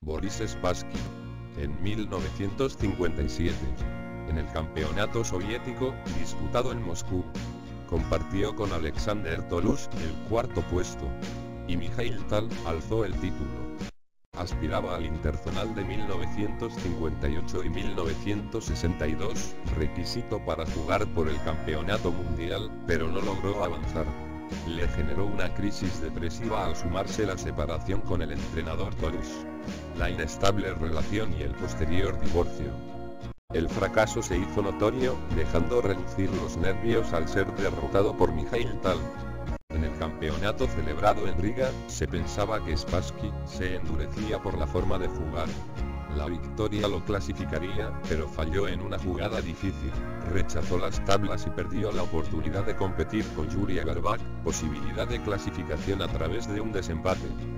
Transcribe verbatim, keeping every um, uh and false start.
Boris Spassky. En mil novecientos cincuenta y siete, en el campeonato soviético, disputado en Moscú, compartió con Alexander Tolus el cuarto puesto, y Mikhail Tal alzó el título. Aspiraba al Interzonal de mil novecientos cincuenta y ocho y mil novecientos sesenta y dos, requisito para jugar por el campeonato mundial, pero no logró avanzar. Le generó una crisis depresiva al sumarse la separación con el entrenador Tolus, la inestable relación y el posterior divorcio. El fracaso se hizo notorio, dejando relucir los nervios al ser derrotado por Mikhail Tal. En el campeonato celebrado en Riga, se pensaba que Spassky se endurecía por la forma de jugar. La victoria lo clasificaría, pero falló en una jugada difícil, rechazó las tablas y perdió la oportunidad de competir con Yuri Garbak, posibilidad de clasificación a través de un desempate.